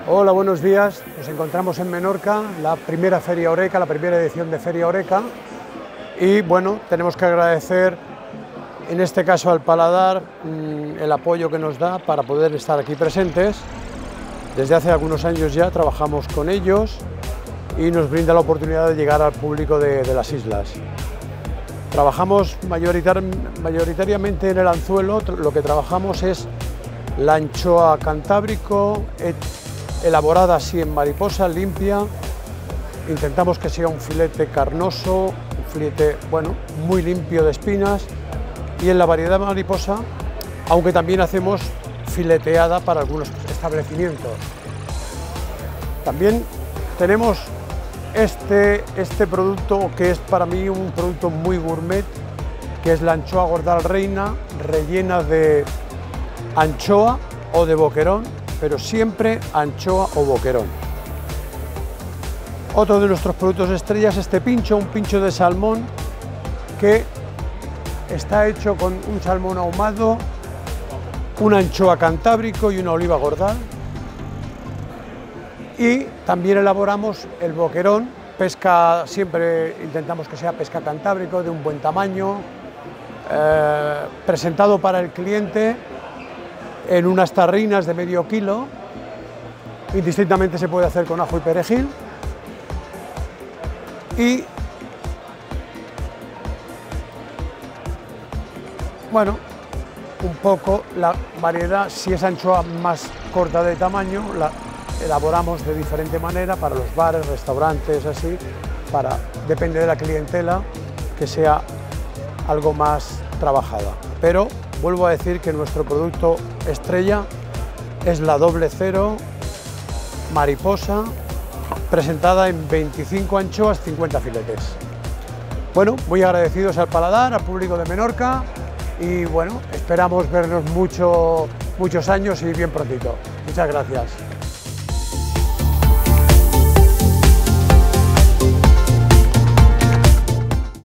Hola, buenos días. Nos encontramos en Menorca, la primera Feria Oreca, la primera edición de Feria Oreca. Y bueno, tenemos que agradecer en este caso al Paladar el apoyo que nos da para poder estar aquí presentes. Desde hace algunos años ya trabajamos con ellos y nos brinda la oportunidad de llegar al público de las islas. Trabajamos mayoritariamente en el anzuelo. Lo que trabajamos es la anchoa cantábrico, elaborada así en mariposa, limpia. Intentamos que sea un filete carnoso, un filete muy limpio de espinas, y en la variedad mariposa, aunque también hacemos fileteada para algunos establecimientos. También tenemos este producto que es para mí un producto muy gourmet, que es la anchoa gordal reina, rellena de anchoa o de boquerón, pero siempre anchoa o boquerón. Otro de nuestros productos estrellas es este pincho, un pincho de salmón que está hecho con un salmón ahumado, una anchoa cantábrico y una oliva gordal. Y también elaboramos el boquerón, pesca, siempre intentamos que sea pesca cantábrico, de un buen tamaño, presentado para el cliente en unas tarrinas de medio kilo. Indistintamente se puede hacer con ajo y perejil. Y bueno, un poco la variedad, si es anchoa más corta de tamaño, la elaboramos de diferente manera para los bares, restaurantes, así, depende de la clientela, que sea algo más trabajada. Pero vuelvo a decir que nuestro producto estrella es la doble cero mariposa, presentada en 25 anchoas, 50 filetes. Bueno, muy agradecidos al Paladar, al público de Menorca, y bueno, esperamos vernos muchos años y bien prontito. Muchas gracias.